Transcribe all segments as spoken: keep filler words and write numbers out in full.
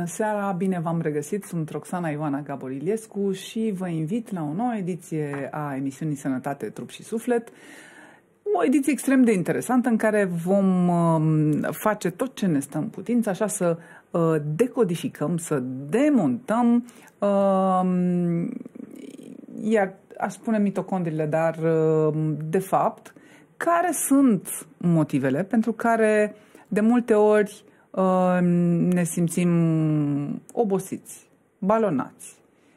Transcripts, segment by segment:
seara, bine v-am regăsit, sunt Roxana Ioana Gabor Iliescu și vă invit la o nouă ediție a emisiunii Sănătate, Trup și Suflet. O ediție extrem de interesantă în care vom uh, face tot ce ne stă în putință, așa să uh, decodificăm, să demontăm, uh, iar aș spune mitocondriile, dar uh, de fapt, care sunt motivele pentru care de multe ori uh, ne simțim obosiți, balonați.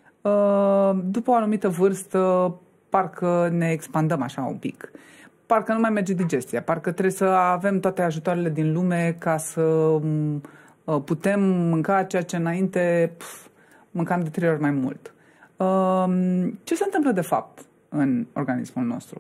Uh, după o anumită vârstă, parcă ne expandăm așa un pic. Parcă nu mai merge digestia, parcă trebuie să avem toate ajutoarele din lume ca să uh, putem mânca ceea ce înainte pf, mâncam de trei ori mai mult. Uh, ce se întâmplă de fapt în organismul nostru?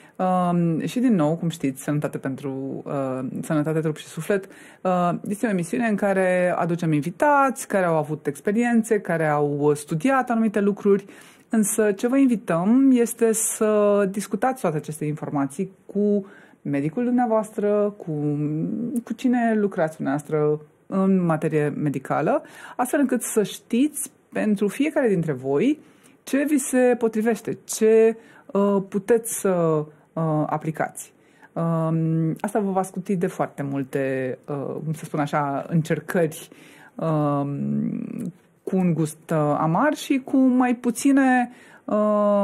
Uh, și din nou, cum știți, Sănătate pentru uh, Sănătate, Trup și Suflet uh, este o emisiune în care aducem invitați care au avut experiențe, care au studiat anumite lucruri, însă ce vă invităm este să discutați toate aceste informații cu medicul dumneavoastră, cu, cu cine lucrați dumneavoastră în materie medicală, astfel încât să știți pentru fiecare dintre voi ce vi se potrivește, ce uh, puteți să uh, aplicați. Uh, asta vă va scuti de foarte multe, uh, cum să spun așa, încercări uh, cu un gust uh, amar și cu mai puține uh,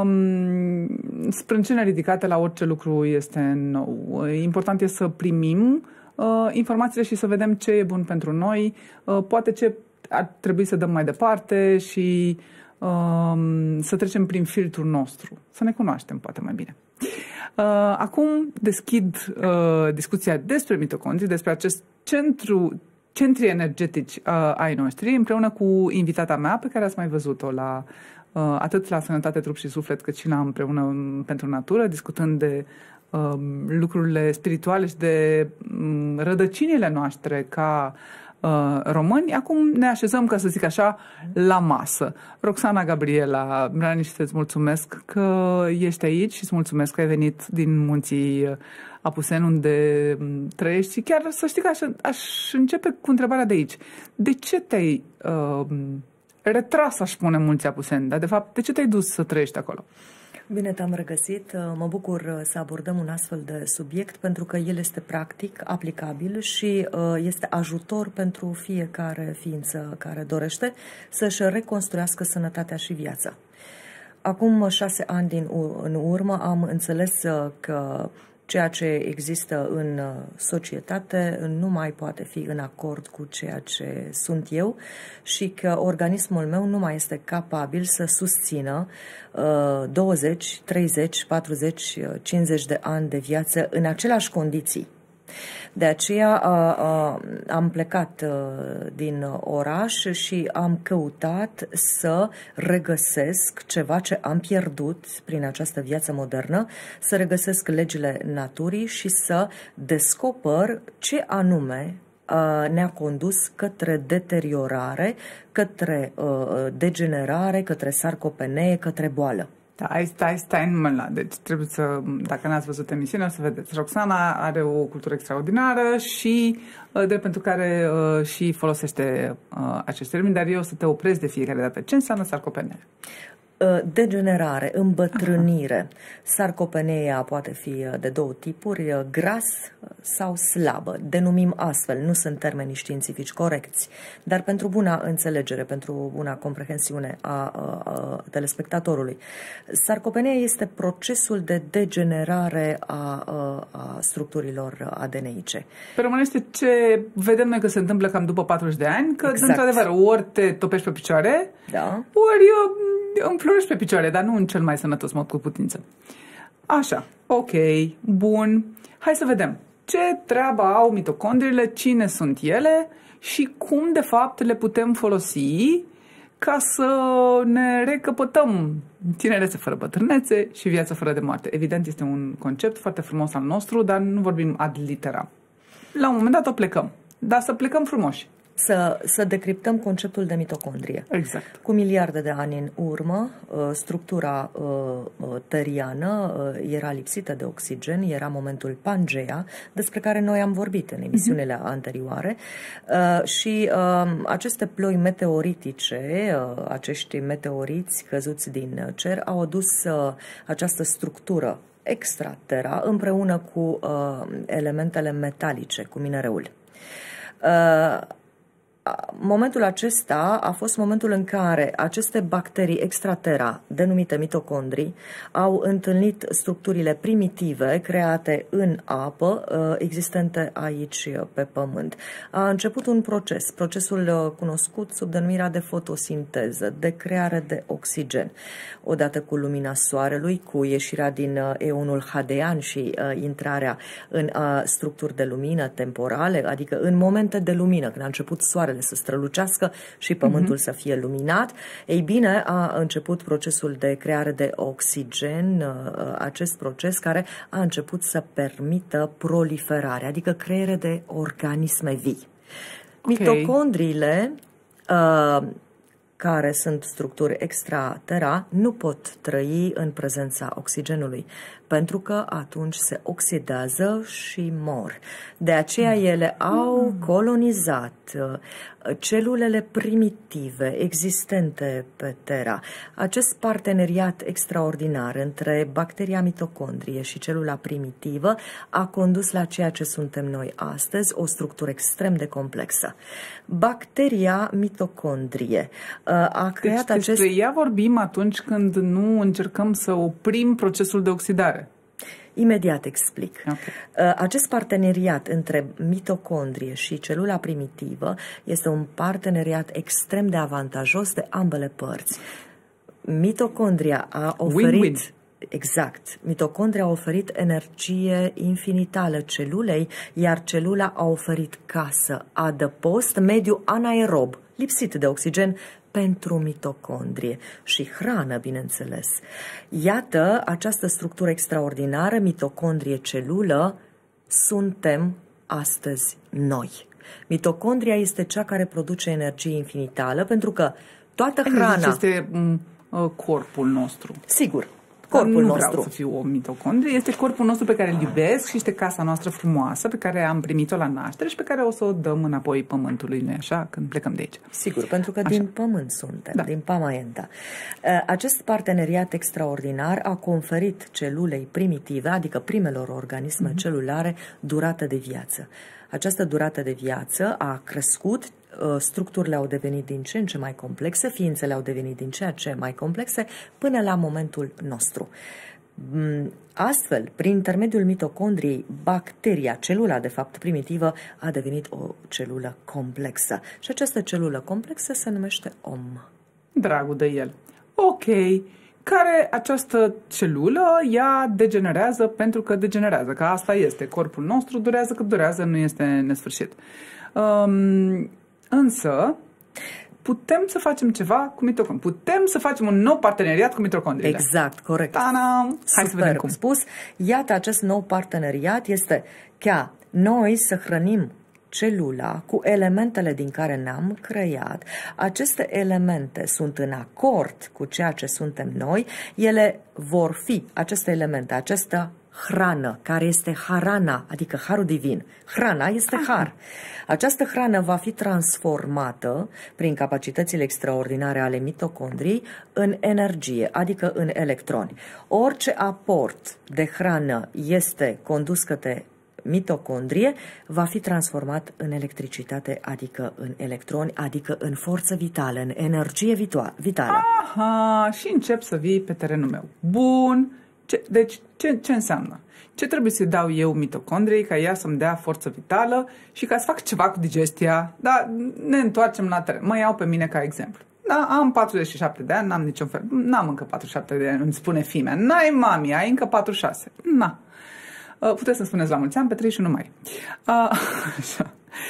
sprâncene ridicate la orice lucru este nou. Important este să primim uh, informațiile și să vedem ce e bun pentru noi, uh, poate ce ar trebui să dăm mai departe și uh, să trecem prin filtrul nostru, să ne cunoaștem poate mai bine. Uh, acum deschid uh, discuția despre mitocondrii, despre acest centru centri energetici uh, ai noștri, împreună cu invitata mea, pe care ați mai văzut-o la, uh, atât la Sănătate, Trup și Suflet, cât și la Împreună pentru Natură, discutând de uh, lucrurile spirituale și de um, rădăcinile noastre ca uh, români. Acum ne așezăm, ca să zic așa, la masă. Roxana Gabriela Braniș, îți mulțumesc că ești aici și îți mulțumesc că ai venit din munții Apuseni, unde trăiești, și chiar să știi că aș, aș începe cu întrebarea de aici. De ce te-ai uh, retras, aș spune, munții Apuseni, dar de fapt, de ce te-ai dus să trăiești acolo? Bine te-am regăsit. Mă bucur să abordăm un astfel de subiect pentru că el este practic, aplicabil și este ajutor pentru fiecare ființă care dorește să-și reconstruiască sănătatea și viața. Acum șase ani din, în urmă am înțeles că ceea ce există în societate nu mai poate fi în acord cu ceea ce sunt eu și că organismul meu nu mai este capabil să susțină uh, douăzeci, treizeci, patruzeci, cincizeci de ani de viață în aceleași condiții. De aceea uh, uh, am plecat uh, din oraș și am căutat să regăsesc ceva ce am pierdut prin această viață modernă, să regăsesc legile naturii și să descoper ce anume uh, ne-a condus către deteriorare, către uh, degenerare, către sarcopenie, către boală. Stai, stai, stai numai la. Deci trebuie să, dacă n-ați văzut emisiunea, o să vedeți. Roxana are o cultură extraordinară și de pentru care uh, și folosește uh, acest termen, dar eu o să te opresc de fiecare dată. Ce înseamnă sarcopenie? Degenerare, îmbătrânire. Aha. Sarcopenia poate fi de două tipuri, gras sau slabă. Denumim astfel, nu sunt termeni științifici corecți, dar pentru buna înțelegere, pentru buna comprehensiune a, a, a telespectatorului. Sarcopenia este procesul de degenerare a, a, a structurilor adeneice. Pe românește, ce vedem noi că se întâmplă cam după patruzeci de ani, că exact. Într-adevăr ori te topești pe picioare, da. ori eu înflorești pe picioare, dar nu în cel mai sănătos mod cu putință. Așa, ok, bun. Hai să vedem ce treabă au mitocondriile, cine sunt ele și cum de fapt le putem folosi ca să ne recăpătăm tinerețe fără bătrânețe și viață fără de moarte. Evident, este un concept foarte frumos al nostru, dar nu vorbim ad litera. La un moment dat o plecăm, dar să plecăm frumoși. să, să decriptăm conceptul de mitocondrie. Exact. Cu miliarde de ani în urmă, structura teriană era lipsită de oxigen, era momentul Pangea, despre care noi am vorbit în emisiunile uh-huh. anterioare, și aceste ploi meteoritice, acești meteoriți căzuți din cer, au adus această structură extraterra împreună cu elementele metalice, cu minereul. Momentul acesta a fost momentul în care aceste bacterii extraterra, denumite mitocondrii, au întâlnit structurile primitive create în apă, existente aici pe Pământ. A început un proces, procesul cunoscut sub denumirea de fotosinteză, de creare de oxigen. Odată cu lumina soarelui, cu ieșirea din eonul hadean și intrarea în structuri de lumină temporale, adică în momente de lumină, când a început soarele să strălucească și Pământul uh-huh. să fie luminat, ei bine, a început procesul de creare de oxigen, acest proces care a început să permită proliferarea, adică creare de organisme vii. Okay. Mitocondriile, uh, care sunt structuri extraterra, nu pot trăi în prezența oxigenului, pentru că atunci se oxidează și mor. De aceea ele au colonizat celulele primitive existente pe Terra. Acest parteneriat extraordinar între bacteria mitocondrie și celula primitivă a condus la ceea ce suntem noi astăzi, o structură extrem de complexă. Bacteria mitocondrie a creat deci, acest... Despre ea vorbim atunci când nu încercăm să oprim procesul de oxidare. Imediat explic. Okay. Acest parteneriat între mitocondrie și celula primitivă este un parteneriat extrem de avantajos de ambele părți. Mitocondria a oferit... Win-win. Exact. Mitocondria a oferit energie infinitală celulei, iar celula a oferit casă, adăpost, mediu anaerob, lipsit de oxigen, pentru mitocondrie și hrană, bineînțeles. Iată această structură extraordinară, mitocondrie-celulă, suntem astăzi noi. Mitocondria este cea care produce energie infinitală, pentru că toată hrana... Este uh, corpul nostru. Sigur. Corpul nu nostru. vreau să fiu o mitocondrie, este corpul nostru pe care îl iubesc și este casa noastră frumoasă pe care am primit-o la naștere și pe care o să o dăm înapoi Pământului, nu-i așa, când plecăm de aici. Sigur, pentru că așa. Din Pământ suntem, da. din Pamaenta. Acest parteneriat extraordinar a conferit celulei primitive, adică primelor organisme mm-hmm. celulare, durată de viață. Această durată de viață a crescut, structurile au devenit din ce în ce mai complexe, ființele au devenit din ce în ce mai complexe, până la momentul nostru. Astfel, prin intermediul mitocondriei, bacteria, celula de fapt primitivă, a devenit o celulă complexă. Și această celulă complexă se numește om. Dragul de el. Ok. Care această celulă, ea degenerează pentru că degenerează, că asta este. Corpul nostru durează cât durează, nu este nesfârșit. Um, însă, putem să facem ceva cu mitocondriile. Putem să facem un nou parteneriat cu mitocondriile. Exact, corect. Ta-da! Hai Super, să vedem cum. spus. Iată, acest nou parteneriat este ca noi să hrănim celula cu elementele din care ne-am creat. Aceste elemente sunt în acord cu ceea ce suntem noi. Ele vor fi, aceste elemente, această hrană, care este harana, adică harul divin. Hrana este har. Această hrană va fi transformată prin capacitățile extraordinare ale mitocondriei în energie, adică în electroni. Orice aport de hrană este condus către mitocondrie, va fi transformat în electricitate, adică în electroni, adică în forță vitală, în energie vitală. Aha, și încep să vii pe terenul meu. Bun. Ce, deci, ce, ce înseamnă? Ce trebuie să dau eu mitocondriei ca ea să-mi dea forță vitală și ca să fac ceva cu digestia? Da, ne întoarcem la teren. Mă iau pe mine ca exemplu. Da, am patruzeci și șapte de ani, n-am niciun fel. N-am încă patruzeci și șapte de ani, îmi spune fimea. N-ai, mami, ai încă patruzeci și șase. Na. Uh, puteți să-mi spuneți la mulți ani, pe treizeci și unu mai. Uh, așa.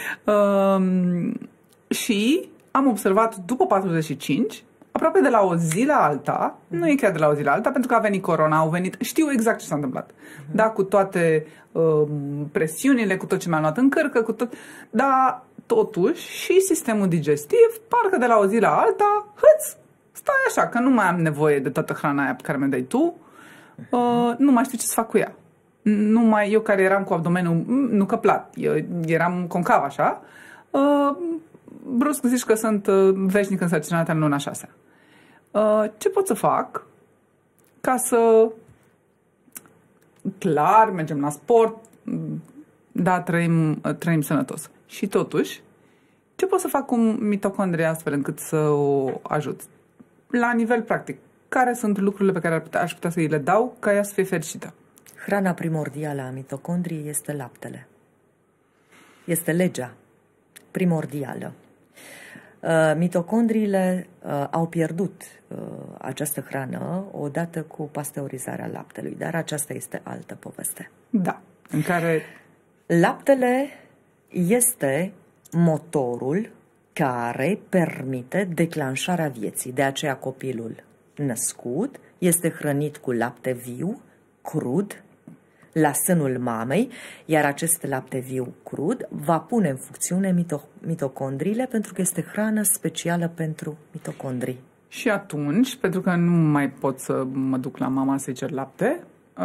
Uh, și am observat după patruzeci și cinci, aproape de la o zi la alta, nu e chiar de la o zi la alta, pentru că a venit corona, au venit, știu exact ce s-a întâmplat. Uh-huh. Da, cu toate uh, presiunile, cu tot ce mi-am luat în cărcă, cu tot, dar totuși și sistemul digestiv, parcă de la o zi la alta, hâț, stai așa, că nu mai am nevoie de toată hrana aia pe care mi-o dai tu, uh, nu mai știu ce să fac cu ea. Nu mai, eu care eram cu abdomenul, nu că plat, eu eram concav așa, uh, brusc zici că sunt uh, veșnic însărcinată în luna șasea. Uh, ce pot să fac ca să, clar, mergem la sport, da, trăim, trăim sănătos. Și totuși, ce pot să fac cu mitocondria astfel încât să o ajut? La nivel practic, care sunt lucrurile pe care ar putea, aș putea să îi le dau ca ea să fie fericită? Hrana primordială a mitocondriei este laptele. Este legea primordială. Uh, mitocondriile uh, au pierdut uh, această hrană odată cu pasteurizarea laptelui, dar aceasta este altă poveste. Da, în care... Laptele este motorul care permite declanșarea vieții. De aceea copilul născut este hrănit cu lapte viu, crud, la sânul mamei, iar acest lapte viu crud va pune în funcțiune mito- mitocondriile pentru că este hrană specială pentru mitocondrii. Și atunci, pentru că nu mai pot să mă duc la mama să-i cer lapte,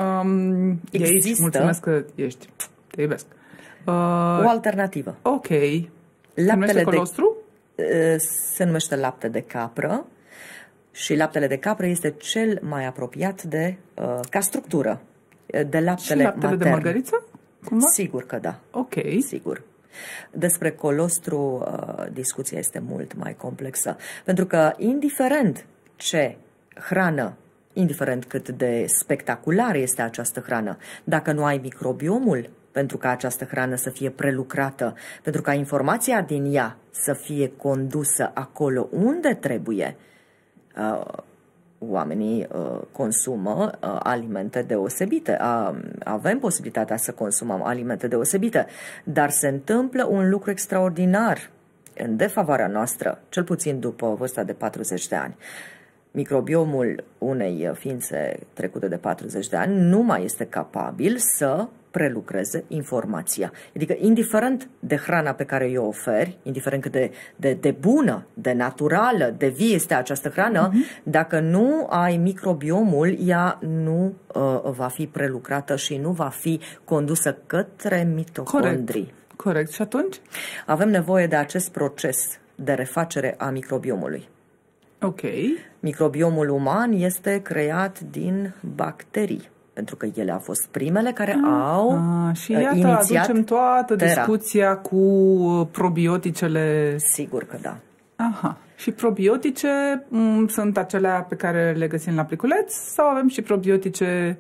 um, există aici, mulțumesc că ești, te iubesc. Uh, o alternativă. Ok. Laptele de colostru? De, se numește lapte de capră și laptele de capră este cel mai apropiat de, uh, ca structură, de laptele și laptele matern. de mărgăriță? Cumva? Sigur că da. Ok. Sigur. Despre colostru, uh, discuția este mult mai complexă. Pentru că, indiferent ce hrană, indiferent cât de spectaculară este această hrană, dacă nu ai microbiomul pentru ca această hrană să fie prelucrată, pentru ca informația din ea să fie condusă acolo unde trebuie, uh, oamenii uh, consumă uh, alimente deosebite. Uh, avem posibilitatea să consumăm alimente deosebite, dar se întâmplă un lucru extraordinar în defavoarea noastră, cel puțin după vârsta de patruzeci de ani. Microbiomul unei ființe trecute de patruzeci de ani nu mai este capabil să prelucreze informația. Adică, indiferent de hrana pe care o oferi, indiferent cât de, de, de bună, de naturală, de vie este această hrană, uh-huh. dacă nu ai microbiomul, ea nu uh, va fi prelucrată și nu va fi condusă către mitocondrii. Corect. Corect. Și atunci? Avem nevoie de acest proces de refacere a microbiomului. Ok. Microbiomul uman este creat din bacterii, pentru că ele au fost primele care au ah, și iată, inițiat aducem toată Terra. discuția cu probioticele. Sigur că da. Aha. Și probiotice m- sunt acelea pe care le găsim la pliculeț sau avem și probiotice?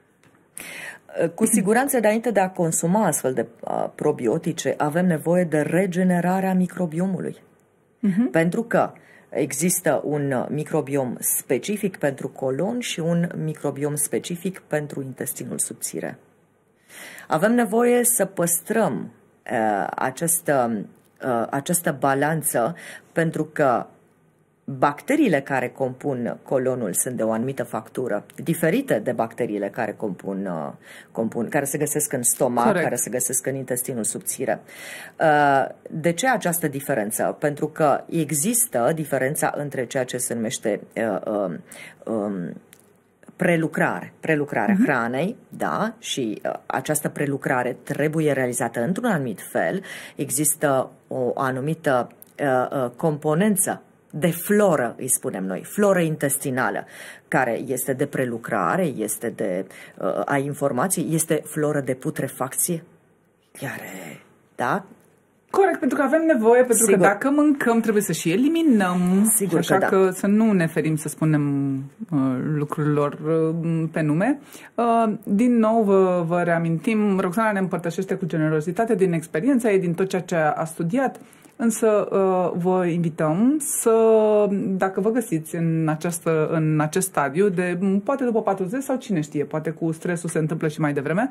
Cu siguranță, înainte de a consuma astfel de uh, probiotice, avem nevoie de regenerarea microbiomului. Uh-huh. Pentru că există un microbiom specific pentru colon și un microbiom specific pentru intestinul subțire. Avem nevoie să păstrăm uh, această, uh, această balanță, pentru că bacteriile care compun colonul sunt de o anumită factură, diferite de bacteriile care compun, uh, compun care se găsesc în stomac, Corect. care se găsesc în intestinul subțire. Uh, de ce această diferență? Pentru că există diferența între ceea ce se numește uh, uh, um, prelucrare, prelucrarea uh-huh. hranei, da, și uh, această prelucrare trebuie realizată într-un anumit fel. Există o anumită uh, uh, componență de floră, îi spunem noi, floră intestinală, care este de prelucrare, este de uh, a informații, este floră de putrefacție, care, da? Corect, pentru că avem nevoie, pentru Sigur. că dacă mâncăm trebuie să și eliminăm, Sigur așa că, că, da. că să nu ne ferim să spunem uh, lucrurilor uh, pe nume. Uh, din nou vă, vă reamintim, Roxana ne împărtășește cu generozitate din experiența ei, din tot ceea ce a studiat. Însă vă invităm să, dacă vă găsiți în, această, în acest stadiu, de poate după patruzeci sau cine știe, poate cu stresul se întâmplă și mai devreme,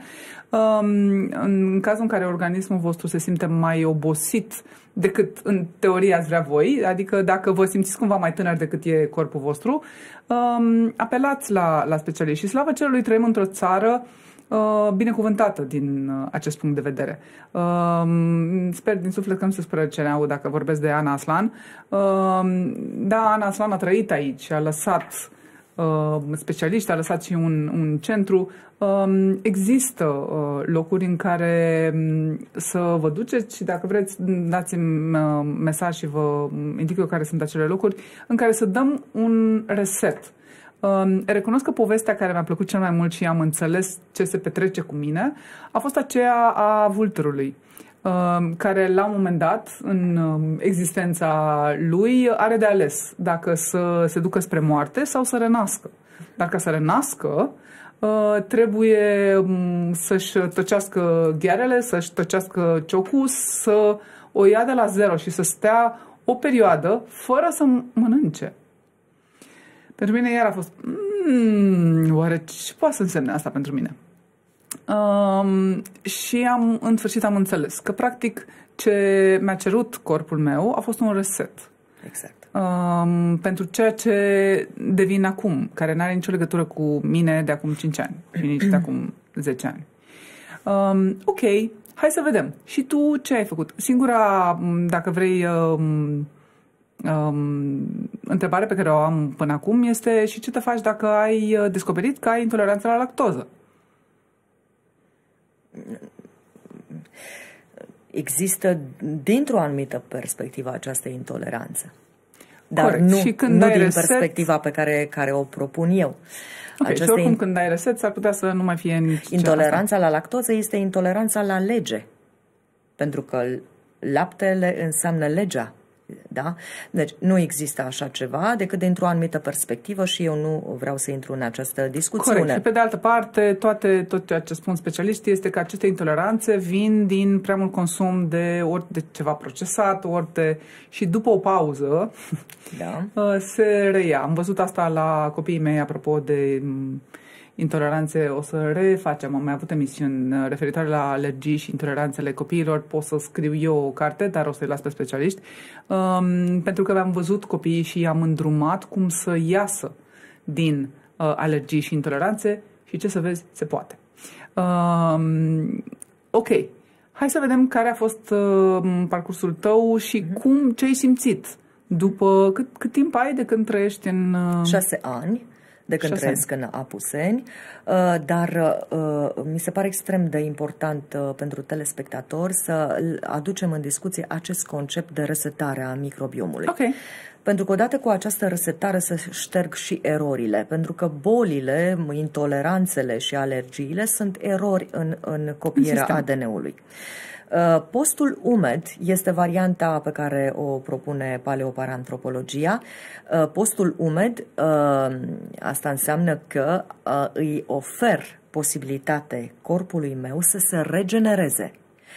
în cazul în care organismul vostru se simte mai obosit decât în teorie ați vrea voi, adică dacă vă simțiți cumva mai tânăr decât e corpul vostru, apelați la, la specialiști. Și slavă cerului, trăim într-o țară uh, binecuvântată din uh, acest punct de vedere. Uh, sper din suflet că nu se spără ce ne aud dacă vorbesc de Ana Aslan. Uh, da, Ana Aslan a trăit aici, a lăsat uh, specialiști, a lăsat și un, un centru. Uh, există uh, locuri în care um, să vă duceți și dacă vreți dați-mi uh, mesaj și vă indic eu care sunt acele locuri în care să dăm un reset. Uh, recunosc că povestea care mi-a plăcut cel mai mult și am înțeles ce se petrece cu mine a fost aceea a vulturului, uh, care la un moment dat în uh, existența lui are de ales dacă să se ducă spre moarte sau să renască. Dar ca să renască uh, trebuie um, să-și tăcească ghearele, să-și tăcească ciocul, să o ia de la zero și să stea o perioadă fără să mănânce. Pentru mine iar a fost, mmm, oare ce poate să însemne asta pentru mine? Um, și am, în sfârșit am înțeles că practic ce mi-a cerut corpul meu a fost un reset. Exact. Um, pentru ceea ce devin acum, care nu are nicio legătură cu mine de acum cinci ani și nici de acum zece ani. Um, ok, hai să vedem. Și tu ce ai făcut? Singura, dacă vrei... Um, Um, întrebare pe care o am până acum este și ce te faci dacă ai descoperit că ai intoleranță la lactoză? Există dintr-o anumită perspectivă această intoleranță. Dar Corect. nu, și când nu ai din reset... perspectiva pe care, care o propun eu. Ok, aceasta și oricum in... când ai reset s-ar putea să nu mai fie nici intoleranța la lactoză este intoleranța la lege. Pentru că laptele înseamnă legea. Da? Deci nu există așa ceva decât dintr-o anumită perspectivă și eu nu vreau să intru în această discuțiune. Corect. Și pe de altă parte, toate, tot ceea ce spun specialiștii este că aceste intoleranțe vin din prea mult consum de ori de ceva procesat, ori de... și după o pauză da. se reia. Am văzut asta la copiii mei, apropo de intoleranțe, o să refacem, am mai avut emisiuni referitoare la alergii și intoleranțele copiilor, pot să scriu eu o carte, dar o să-i las pe specialiști, um, pentru că am văzut copiii și am îndrumat cum să iasă din uh, alergii și intoleranțe și ce să vezi, se poate. Um, ok, hai să vedem care a fost uh, parcursul tău și mm-hmm. cum, ce ai simțit după, cât, cât timp ai de când trăiești în... Uh... Șase ani. De când trăiesc în Apuseni, dar mi se pare extrem de important pentru telespectatori să aducem în discuție acest concept de resetare a microbiomului. Okay. Pentru că odată cu această resetare se șterg și erorile, pentru că bolile, intoleranțele și alergiile sunt erori în, în copierea A D N-ului. Postul umed este varianta pe care o propune paleoparantropologia. Postul umed, asta înseamnă că îi ofer posibilitate corpului meu să se regenereze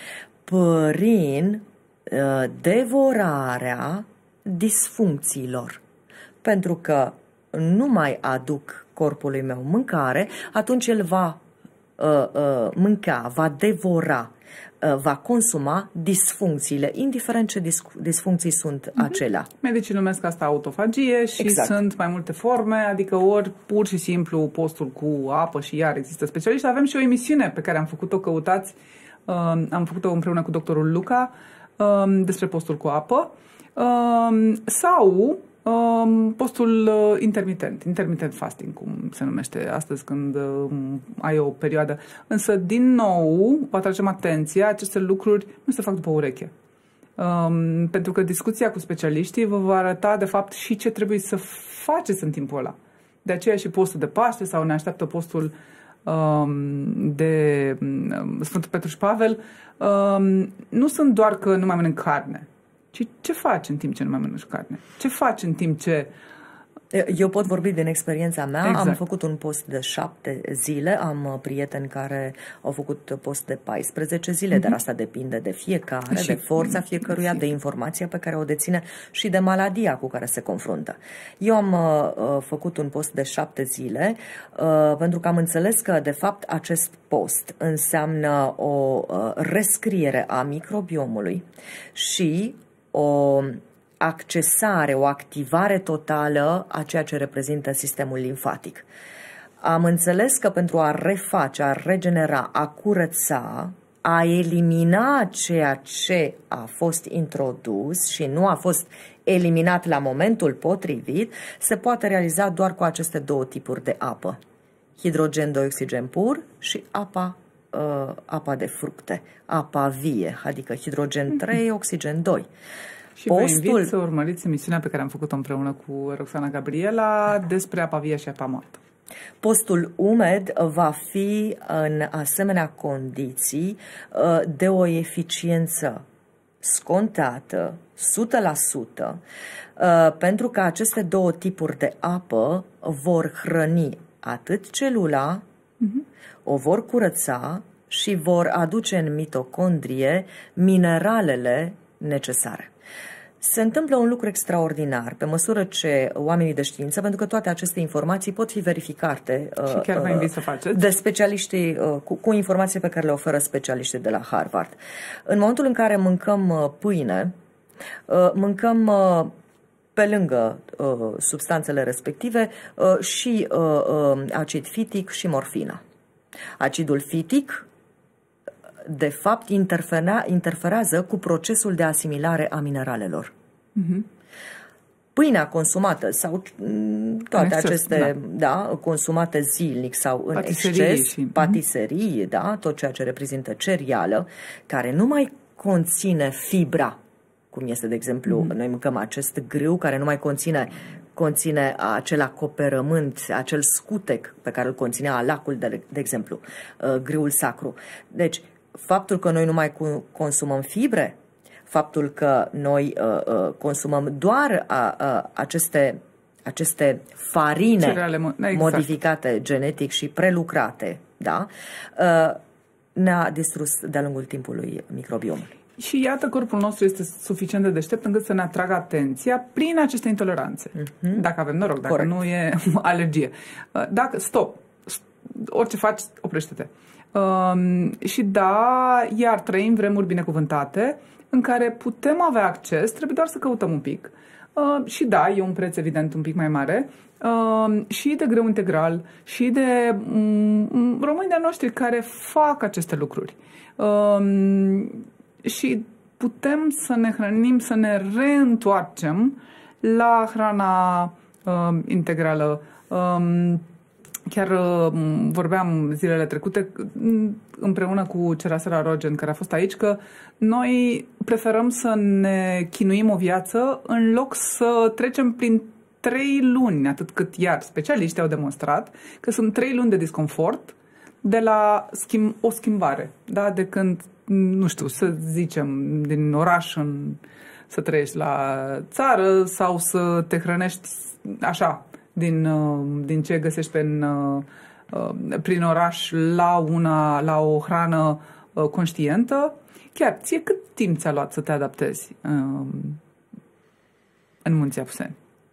prin devorarea disfuncțiilor. Pentru că nu mai aduc corpului meu mâncare, atunci el va mânca, va devora, va consuma disfuncțiile, indiferent ce disfuncții sunt mm-hmm. acelea. Medicii numesc asta autofagie și exact. Sunt mai multe forme, adică ori pur și simplu postul cu apă și iar există specialiști. Avem și o emisiune pe care am făcut-o, căutați, uh, am făcut-o împreună cu doctorul Luca uh, despre postul cu apă uh, sau uh, postul uh, intermitent, intermittent fasting, cum se numește astăzi când uh, ai o perioadă. Însă, din nou, vă atragem atenția, aceste lucruri nu se fac după ureche. Um, pentru că discuția cu specialiștii vă va arăta, de fapt, și ce trebuie să faceți în timpul ăla. De aceea și postul de Paște sau ne așteaptă postul um, de um, Sfântul Petru și Pavel. Um, nu sunt doar că nu mai mănânc carne, ci ce faci în timp ce nu mai mănânci carne? Ce faci în timp ce... Eu pot vorbi din experiența mea. Exact. Am făcut un post de șapte zile, am prieteni care au făcut post de paisprezece zile, mm-hmm. dar asta depinde de fiecare, și de forța fiecăruia, de informația pe care o deține și de maladia cu care se confruntă. Eu am uh, făcut un post de șapte zile uh, pentru că am înțeles că, de fapt, acest post înseamnă o uh, rescriere a microbiomului și o accesare, o activare totală a ceea ce reprezintă sistemul limfatic. Am înțeles că pentru a reface, a regenera, a curăța, a elimina ceea ce a fost introdus și nu a fost eliminat la momentul potrivit, se poate realiza doar cu aceste două tipuri de apă. Hidrogen doi, oxigen pur și apa, uh, apa de fructe, apa vie, adică hidrogen trei, oxigen doi. Și Postul... vă invit să urmăriți emisiunea pe care am făcut-o împreună cu Roxana Gabriela despre apa vie și apa moartă. Postul umed va fi în asemenea condiții de o eficiență scontată, o sută la sută, pentru că aceste două tipuri de apă vor hrăni atât celula, uh-huh. o vor curăța și vor aduce în mitocondrie mineralele necesare. Se întâmplă un lucru extraordinar pe măsură ce oamenii de știință, pentru că toate aceste informații pot fi verificate și chiar vă invit să faceți. De specialiștii, cu, cu informații pe care le oferă specialiștii de la Harvard. În momentul în care mâncăm pâine, mâncăm pe lângă substanțele respective și acid fitic și morfină. Acidul fitic de fapt interferează cu procesul de asimilare a mineralelor. Uh-huh. Pâinea consumată sau toate în exces, aceste, da. Da, consumate zilnic sau în patiserii exces, și... patiserii, uh-huh. da, tot ceea ce reprezintă cereală, care nu mai conține fibra, cum este, de exemplu, uh-huh. noi mâncăm acest grâu care nu mai conține conține acel acoperământ, acel scutec pe care îl conținea alacul, de, de exemplu, grâul sacru. Deci, faptul că noi nu mai consumăm fibre, faptul că noi uh, uh, consumăm doar uh, uh, aceste, aceste farine Cereale, exact. modificate genetic și prelucrate, da? uh, ne-a distrus de-a lungul timpului microbiomului. Și iată, corpul nostru este suficient de deștept încât să ne atragă atenția prin aceste intoleranțe. Uh-huh. Dacă avem noroc, dacă Corect. nu e alergie. Dacă, stop, orice faci, oprește-te. Um, și da, iar trăim vremuri binecuvântate în care putem avea acces, trebuie doar să căutăm un pic. Uh, și da, e un preț evident un pic mai mare, uh, și de grâu integral, și de um, românii de noștri care fac aceste lucruri. Uh, și putem să ne hrănim, să ne reîntoarcem la hrana uh, integrală. Uh, Chiar uh, vorbeam zilele trecute împreună cu Cerasela Rogen, care a fost aici, că noi preferăm să ne chinuim o viață în loc să trecem prin trei luni, atât cât iar specialiștii au demonstrat, că sunt trei luni de disconfort de la schimb, o schimbare, da? De când, nu știu, să zicem, din oraș în, să trăiești la țară sau să te hrănești așa, din, din ce găsești pe în, prin oraș la, una, la o hrană conștientă. Chiar, ție cât timp ți-a luat să te adaptezi în Munții Apuseni?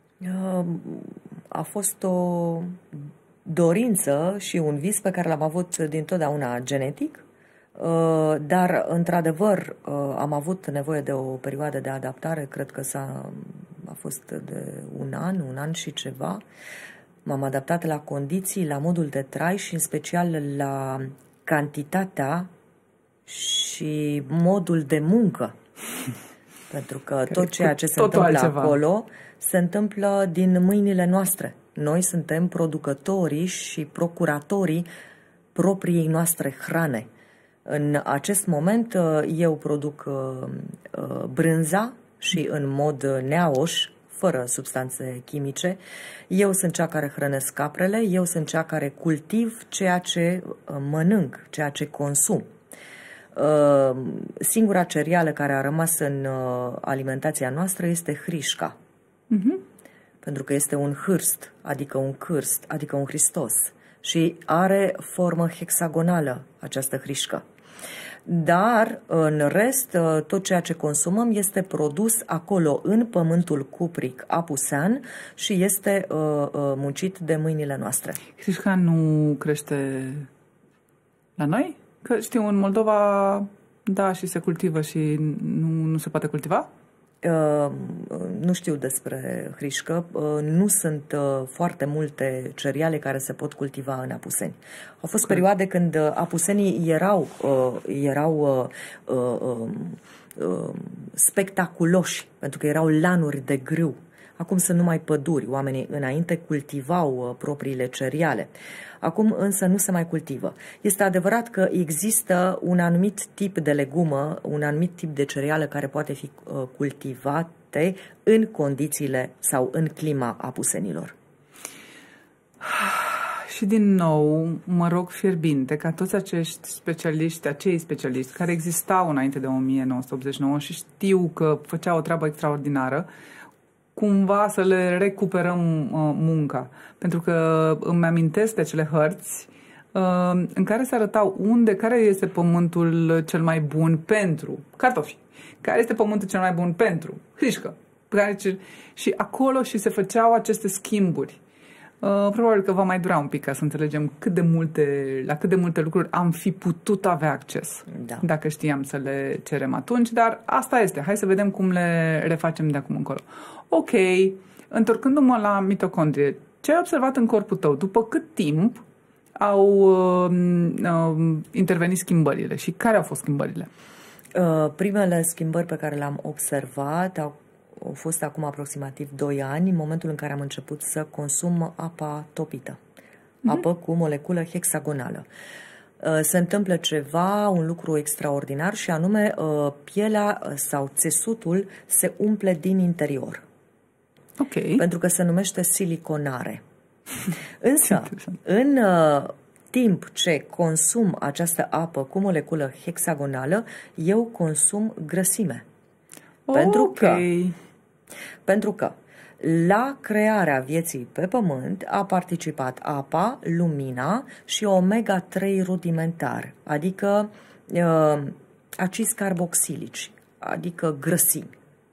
A fost o dorință și un vis pe care l-am avut dintotdeauna genetic, dar, într-adevăr, am avut nevoie de o perioadă de adaptare, cred că s-a, a fost de un an, un an și ceva. M-am adaptat la condiții, la modul de trai și, în special, la cantitatea și modul de muncă. Pentru că tot ceea ce se întâmplă altceva. acolo se întâmplă din mâinile noastre. Noi suntem producătorii și procuratorii propriei noastre hrane. În acest moment eu produc brânza și în mod neaoș, fără substanțe chimice. Eu sunt cea care hrănesc caprele, eu sunt cea care cultiv ceea ce mănânc, ceea ce consum. Singura cereală care a rămas în alimentația noastră este hrișca. Uh-huh. Pentru că este un hârst, adică un cârst, adică un Hristos. Și are formă hexagonală această hrișcă. Dar, în rest, tot ceea ce consumăm este produs acolo, în pământul cupric apusean și este uh, uh, muncit de mâinile noastre. Hrișca nu crește la noi? Că știu, în Moldova, da, și se cultivă și nu, nu se poate cultiva? Nu știu despre hrișcă, nu sunt foarte multe cereale care se pot cultiva în Apuseni. Au fost perioade când apusenii erau, erau spectaculoși, pentru că erau lanuri de grâu. Acum sunt numai păduri. Oamenii înainte cultivau propriile cereale. Acum însă nu se mai cultivă. Este adevărat că există un anumit tip de legumă, un anumit tip de cereală care poate fi cultivate în condițiile sau în clima apusenilor. Și din nou, mă rog fierbinte ca toți acești specialiști, acei specialiști care existau înainte de o mie nouă sute optzeci și nouă și știu că făceau o treabă extraordinară, cumva să le recuperăm uh, munca. Pentru că îmi amintesc de acele hărți uh, în care se arătau unde, care este pământul cel mai bun pentru cartofi, care este pământul cel mai bun pentru hrișcă. Și acolo și se făceau aceste schimburi. Uh, probabil că va mai dura un pic ca să înțelegem cât de multe, la cât de multe lucruri am fi putut avea acces, da, dacă știam să le cerem atunci, dar asta este. Hai să vedem cum le refacem de acum încolo. Ok, întorcându-mă la mitocondrie, ce ai observat în corpul tău? După cât timp au uh, uh, intervenit schimbările și care au fost schimbările? Uh, primele schimbări pe care le-am observat au au fost acum aproximativ doi ani, în momentul în care am început să consum apa topită, mm-hmm. apă cu moleculă hexagonală. Se întâmplă ceva, un lucru extraordinar și anume pielea sau țesutul se umple din interior. Okay. Pentru că se numește siliconare. Însă, în timp ce consum această apă cu moleculă hexagonală, eu consum grăsime. Pentru okay. că Pentru că la crearea vieții pe Pământ a participat apa, lumina și omega trei rudimentar, adică uh, acizi carboxilici, adică grăsimi.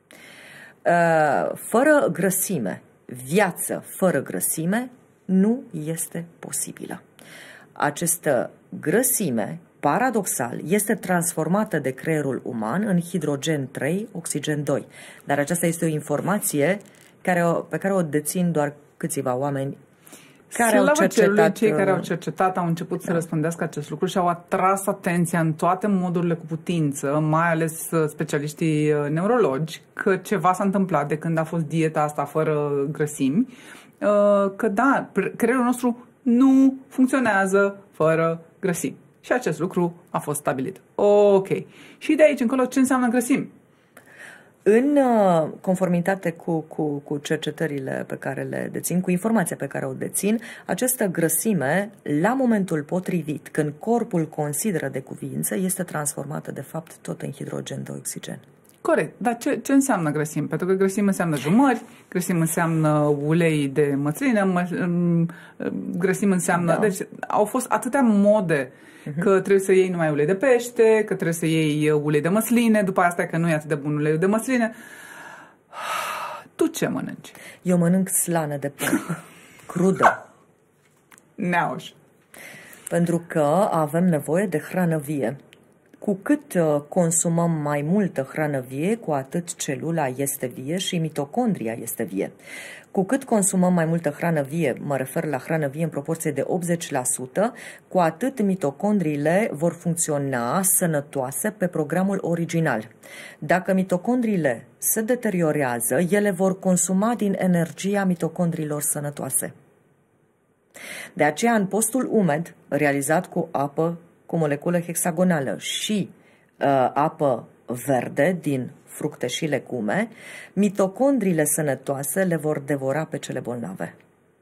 Uh, fără grăsime, viață fără grăsime nu este posibilă. Această grăsime, paradoxal, este transformată de creierul uman în hidrogen trei, oxigen doi. Dar aceasta este o informație care o, pe care o dețin doar câțiva oameni care Slavă au cercetat. Cerului, cei care au cercetat au început da. să răspândească acest lucru și au atras atenția în toate modurile cu putință, mai ales specialiștii neurologi, că ceva s-a întâmplat de când a fost dieta asta fără grăsimi, că da, creierul nostru nu funcționează fără grăsimi. Și acest lucru a fost stabilit. Ok. Și de aici încolo, ce înseamnă grăsimi? În conformitate cu, cu, cu cercetările pe care le dețin, cu informația pe care o dețin, această grăsime, la momentul potrivit, când corpul consideră de cuvință, este transformată, de fapt, tot în hidrogen de oxigen. Corect. Dar ce, ce înseamnă grăsimi? Pentru că grăsimi înseamnă jumări, grăsimi înseamnă ulei de măsline, mă, grăsimi înseamnă... Da. Deci au fost atâtea mode că trebuie să iei numai ulei de pește, că trebuie să iei ulei de măsline, după asta că nu e atât de bun uleiul de măsline. Tu ce mănânci? Eu mănânc slană de porc, crudă. Neauș. Pentru că avem nevoie de hrană vie. Cu cât consumăm mai multă hrană vie, cu atât celula este vie și mitocondria este vie. Cu cât consumăm mai multă hrană vie, mă refer la hrană vie în proporție de optzeci la sută, cu atât mitocondriile vor funcționa sănătoase pe programul original. Dacă mitocondriile se deteriorează, ele vor consuma din energia mitocondriilor sănătoase. De aceea, în postul umed, realizat cu apă cu moleculă hexagonală și uh, apă verde din fructe și legume, mitocondriile sănătoase le vor devora pe cele bolnave.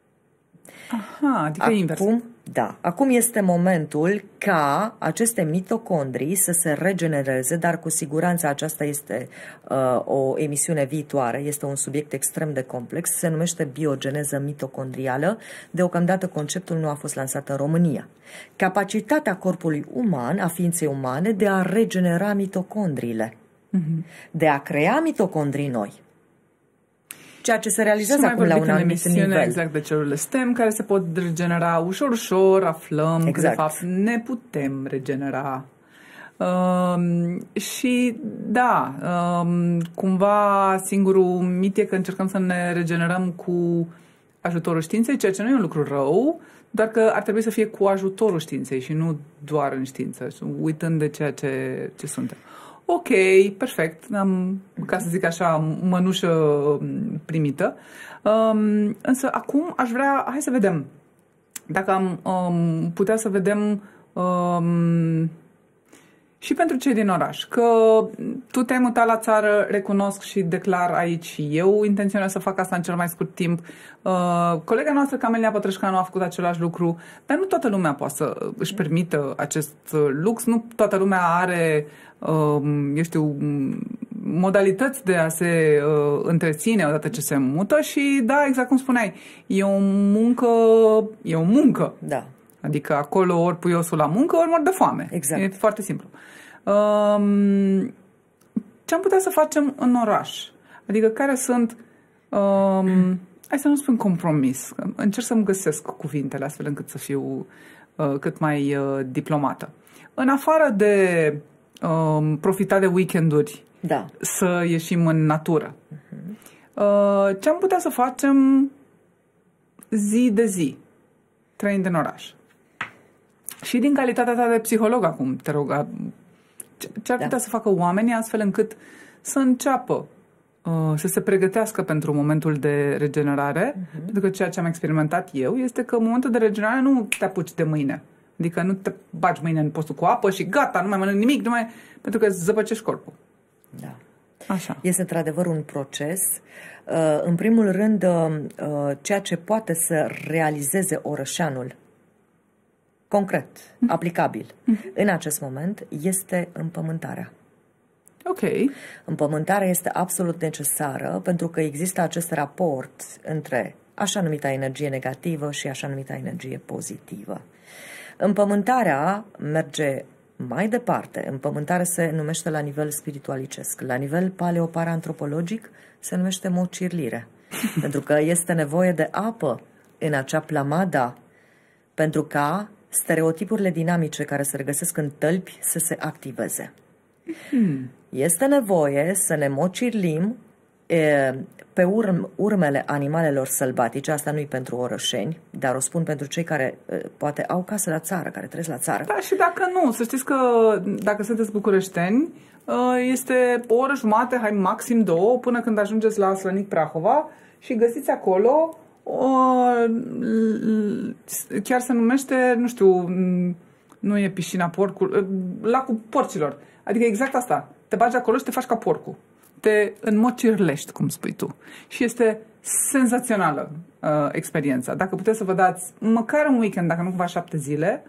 Aha, adică acum, invers. Da. Acum este momentul ca aceste mitocondrii să se regenereze, dar cu siguranță aceasta este uh, o emisiune viitoare, este un subiect extrem de complex, se numește biogeneză mitocondrială. Deocamdată conceptul nu a fost lansat în România. Capacitatea corpului uman, a ființei umane, de a regenera mitocondriile, uh-huh. de a crea mitocondrii noi. Ceea ce se realizează acum la un anumit nivel. Exact de celulele stem care se pot regenera ușor, ușor, aflăm exact. că de fapt ne putem regenera Uh, și da, uh, cumva singurul mit e că încercăm să ne regenerăm cu ajutorul științei, ceea ce nu e un lucru rău, doar că ar trebui să fie cu ajutorul științei și nu doar în știință, uitând de ceea ce, ce suntem. Ok, perfect, am, ca să zic așa, mănușă primită. Um, însă acum aș vrea, hai să vedem, dacă am um, putea să vedem um, și pentru cei din oraș, că tu te-ai mutat la țară, recunosc și declar aici și eu intenționez să fac asta în cel mai scurt timp. Uh, colega noastră, Camelia Pătrășcanu, a făcut același lucru, dar nu toată lumea poate să își permită acest lux, nu toată lumea are, uh, eu știu, modalități de a se uh, întreține odată ce se mută și, da, exact cum spuneai, e o muncă, e o muncă. Da. Adică acolo ori pui osul la muncă, ori mor de foame. Exact. E foarte simplu. Um, ce am putea să facem în oraș? Adică care sunt... Um, hai să nu spun compromis. Încerc să-mi găsesc cuvintele astfel încât să fiu uh, cât mai uh, diplomată. În afară de um, profita de weekenduri, da, să ieșim în natură. Uh-huh. Uh, ce am putea să facem zi de zi, trăind în oraș? Și din calitatea ta de psiholog acum, te rog, ce ar putea da. să facă oamenii astfel încât să înceapă uh, să se pregătească pentru momentul de regenerare? Uh-huh. Pentru că ceea ce am experimentat eu este că în momentul de regenerare nu te apuci de mâine. Adică nu te bagi mâine în postul cu apă și gata, nu mai mănânc nimic, nu mai... pentru că îți zăpăcești corpul. Da. Așa. Este într-adevăr un proces. În primul rând, ceea ce poate să realizeze orășeanul concret, mm. aplicabil, mm-hmm. în acest moment, este împământarea. Ok. Împământarea este absolut necesară pentru că există acest raport între așa numita energie negativă și așa numita energie pozitivă. Împământarea merge mai departe. Împământarea se numește la nivel spiritualicesc. La nivel paleoparaantropologic se numește mocirlire. Pentru că este nevoie de apă în acea plamada pentru ca stereotipurile dinamice care se regăsesc în tălpi să se activeze. Hmm. Este nevoie să ne mocirlim e, pe urm, urmele animalelor sălbatice. Asta nu-i pentru orășeni, dar o spun pentru cei care e, poate au casă la țară, care trăiesc la țară. Da, și dacă nu, să știți că dacă sunteți bucureșteni, este o oră jumate, hai maxim două, până când ajungeți la Slănic Prahova și găsiți acolo chiar se numește, nu știu, nu e piscina porcului, lacul porcilor. Adică exact asta. Te bagi acolo și te faci ca porcul. Te înmocirlești, cum spui tu. Și este senzațională uh, experiența. Dacă puteți să vă dați măcar un weekend, dacă nu cumva șapte zile.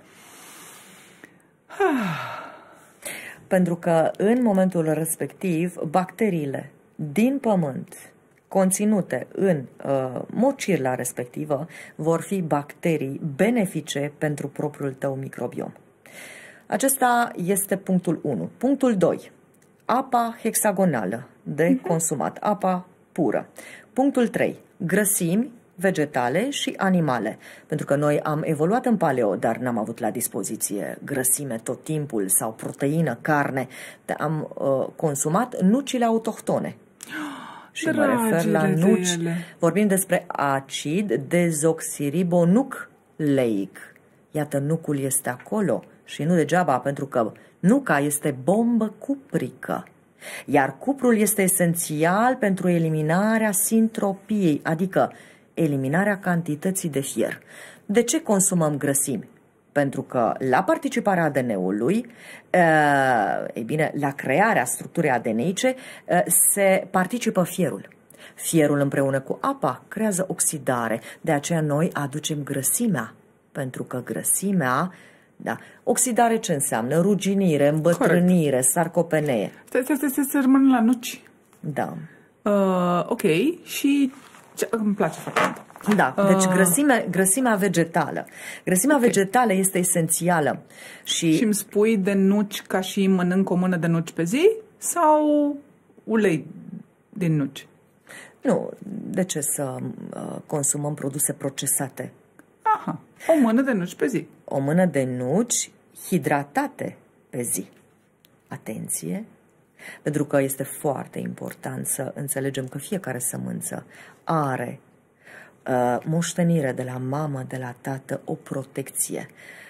Pentru că în momentul respectiv, bacteriile din pământ conținute în uh, mocirla respectivă vor fi bacterii benefice pentru propriul tău microbiom. Acesta este punctul unu. Punctul doi. Apa hexagonală de consumat, apa pură. Punctul trei. Grăsimi vegetale și animale. Pentru că noi am evoluat în paleo, dar n-am avut la dispoziție grăsime tot timpul sau proteină, carne. Am uh, consumat nucile autohtone. Și mă refer la nuci. Vorbim despre acid dezoxiribonucleic. Iată, nucul este acolo și nu degeaba, pentru că nuca este bombă cuprică. Iar cuprul este esențial pentru eliminarea sintropiei, adică eliminarea cantității de fier. De ce consumăm grăsimi? Pentru că la participarea A D N-ului, ei bine, la crearea structurii adeneice, se participă fierul. Fierul împreună cu apa creează oxidare, de aceea noi aducem grăsimea, pentru că grăsimea, da, oxidare ce înseamnă? Ruginire, îmbătrânire, corect, sarcopenie. Stai, stai, stai, să rămân la nuci. Da. Uh, ok, și ce, îmi place foarte mult. Da, deci grăsimea, grăsimea vegetală. Grăsimea okay. vegetală este esențială. Și... și îmi spui de nuci ca și mănânc o mână de nuci pe zi? Sau ulei din nuci? Nu, de ce să uh, consumăm produse procesate? Aha, o mână de nuci pe zi. O mână de nuci hidratate pe zi. atenție, pentru că este foarte important să înțelegem că fiecare sămânță are uh, moștenire de la mamă, de la tată, o protecție.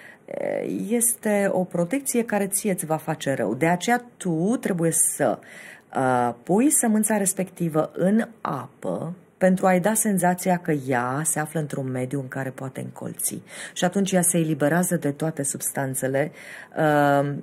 Este o protecție care ție îți va face rău. De aceea tu trebuie să uh, pui sămânța respectivă în apă pentru a-i da senzația că ea se află într-un mediu în care poate încolți. Și atunci ea se eliberează de toate substanțele uh,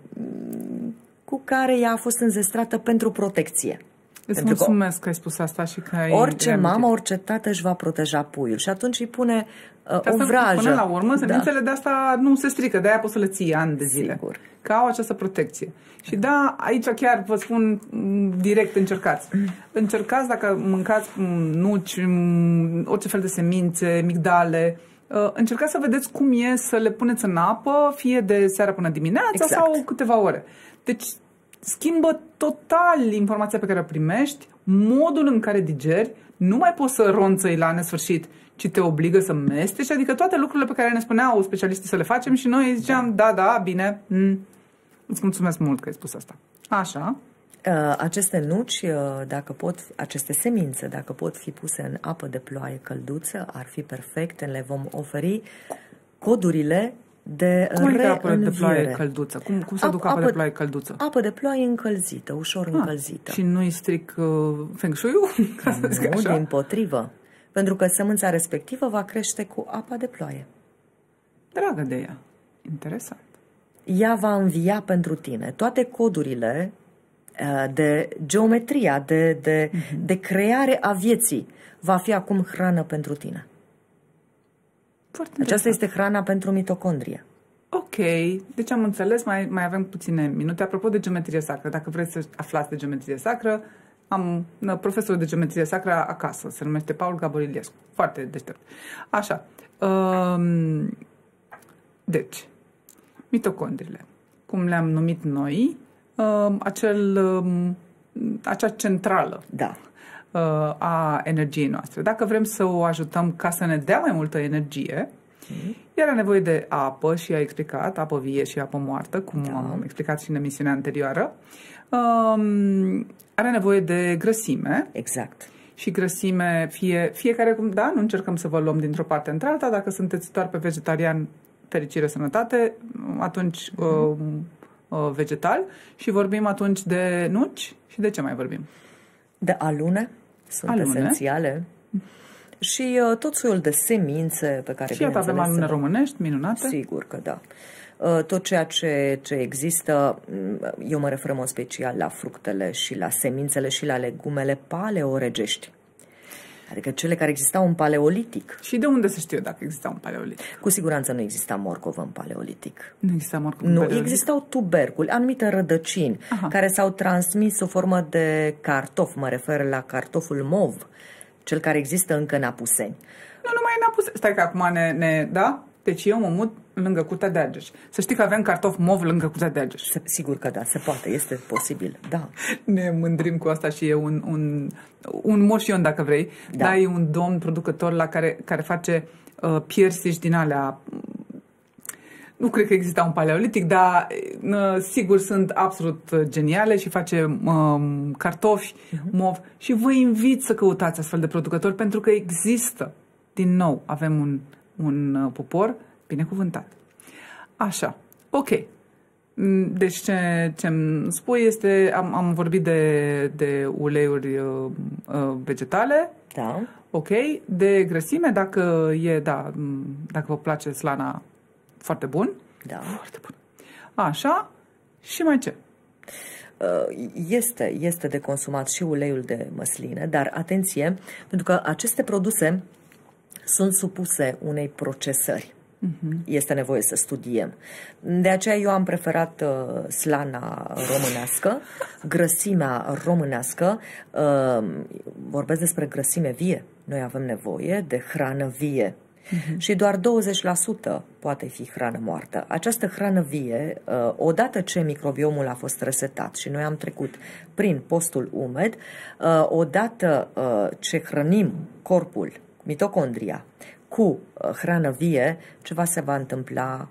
cu care ea a fost înzestrată pentru protecție. Îți mulțumesc că, că ai spus asta și că ai... Orice mamă, orice tată își va proteja puiul și atunci îi pune uh, o vrajă. Până la urmă, semințele da. de asta nu se strică, de aia poți să le ții ani de zile. Sigur. Că au această protecție. Și da, aici chiar vă spun direct, încercați. Încercați dacă mâncați nuci, orice fel de semințe, migdale, încercați să vedeți cum e să le puneți în apă, fie de seara până dimineața exact. sau câteva ore. Deci schimbă total informația pe care o primești, modul în care digeri, nu mai poți să ronțăi la nesfârșit, ci te obligă să mesteci, adică toate lucrurile pe care ne spuneau specialiștii să le facem și noi ziceam, da, da, da bine, mm. Îți mulțumesc mult că ai spus asta. Așa. Aceste nuci, dacă pot, aceste semințe, dacă pot fi puse în apă de ploaie călduță, ar fi perfecte, le vom oferi codurile de cum reînviere. Cum apă de ploaie călduță? Cum, cum se Ap, duc apă, apă de ploaie călduță? Apă de ploaie încălzită, ușor ah, încălzită. Și nu-i stric uh, feng shui-ul? Nu, dimpotrivă. Pentru că sămânța respectivă va crește cu apa de ploaie. Dragă de ea. Interesant. Ea va învia pentru tine. Toate codurile de geometria, de, de, uh-huh. de creare a vieții va fi acum hrană pentru tine. Foarte Aceasta este hrana pentru mitocondrie. Ok, deci am înțeles, mai, mai avem puține minute. Apropo de geometrie sacră, dacă vreți să aflați de geometrie sacră, am profesorul de geometrie sacră acasă, se numește Paul Gaboriliescu. Foarte deștept. Așa. Um, deci, mitocondriile, cum le-am numit noi, uh, acel, uh, acea centrală da. uh, a energiei noastre. Dacă vrem să o ajutăm ca să ne dea mai multă energie, mm. ea are nevoie de apă și a explicat, apă vie și apă moartă, cum da. am explicat și în emisiunea anterioară. Uh, are nevoie de grăsime. Exact. Și grăsime, fie, fiecare cum, da, nu încercăm să vă luăm dintr-o parte într-alta, dacă sunteți doar pe vegetarian, fericire, sănătate, atunci uh, uh, vegetal și vorbim atunci de nuci și de ce mai vorbim? De alune, sunt alune. esențiale și uh, tot soiul de semințe pe care și iată avem alune românești, minunate. Sigur că da. Uh, tot ceea ce, ce există, eu mă refer în mod special la fructele și la semințele și la legumele paleoregești. Adică cele care existau în paleolitic. Și de unde se știe dacă exista un paleolitic? Cu siguranță nu exista morcov în paleolitic. Nu exista morcov în Nu, paleolitic? existau tuberculi, anumite rădăcini, Aha. care s-au transmis sub formă de cartof. Mă refer la cartoful mov, cel care există încă în Apuseni. Nu numai în Apuseni. Stai că acum ne... ne da? Deci eu mă mut lângă Curtea de Argeș. Să știi că avem cartof mov lângă Curtea de Argeș. Se, sigur că da, se poate, este posibil, da. Ne mândrim cu asta și e un, un, un moșion, dacă vrei. Da. Da, e un domn producător la care, care face uh, piersici din alea. Nu cred că exista un paleolitic, dar uh, sigur sunt absolut geniale și face uh, cartofi uh-huh. mov. Și vă invit să căutați astfel de producători pentru că există. Din nou, avem un un popor binecuvântat. Așa, ok. Deci ce, ce-mi spui este, am, am vorbit de, de uleiuri uh, vegetale. Da. Ok. De grăsime, dacă e, da, dacă vă place slana, foarte bun. Da. Foarte bun. Așa. Și mai ce? Este, este de consumat și uleiul de măsline, dar atenție, pentru că aceste produse sunt supuse unei procesări. Uh-huh. Este nevoie să studiem. De aceea eu am preferat uh, slana românească, grăsimea românească. Uh, vorbesc despre grăsime vie. Noi avem nevoie de hrană vie. Uh-huh. Și doar douăzeci la sută poate fi hrană moartă. Această hrană vie, uh, odată ce microbiomul a fost resetat și noi am trecut prin postul umed, uh, odată uh, ce hrănim corpul, mitocondria, cu uh, hrană vie, ceva se va întâmpla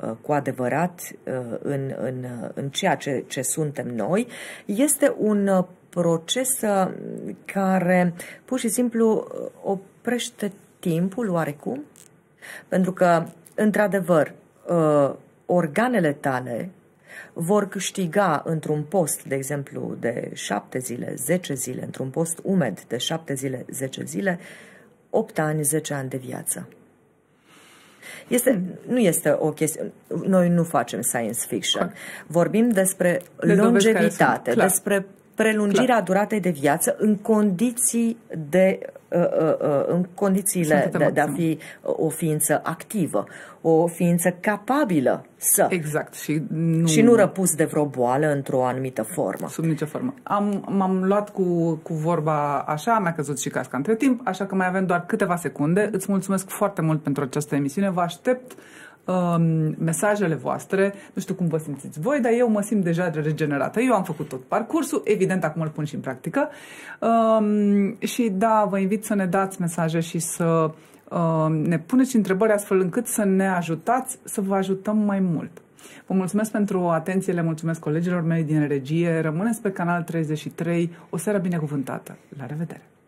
cu adevărat în, în, în ceea ce, ce suntem noi, este un proces care pur și simplu oprește timpul oarecum, pentru că, într-adevăr, organele tale vor câștiga într-un post, de exemplu, de șapte zile, zece zile, într-un post umed de șapte zile, zece zile, opt ani, zece ani de viață. Este, nu este o chestie, noi nu facem science fiction, vorbim despre de longevitate, despre prelungirea Clar. duratei de viață în condiții de uh, uh, în condițiile de, de a fi o ființă activă, o ființă capabilă să exact și nu, și nu răpus de vreo boală într-o anumită formă. Sub nicio formă. Am, m-am luat cu, cu vorba așa, mi-a căzut și casca între timp, așa că mai avem doar câteva secunde. Îți mulțumesc foarte mult pentru această emisiune. Vă aștept Um, mesajele voastre, nu știu cum vă simțiți voi, dar eu mă simt deja regenerată. Eu am făcut tot parcursul, evident acum îl pun și în practică um, și da, vă invit să ne dați mesaje și să um, ne puneți întrebări astfel încât să ne ajutați să vă ajutăm mai mult. Vă mulțumesc pentru atenție, le mulțumesc colegilor mei din regie, rămâneți pe Canal treizeci și trei, o seară binecuvântată. La revedere!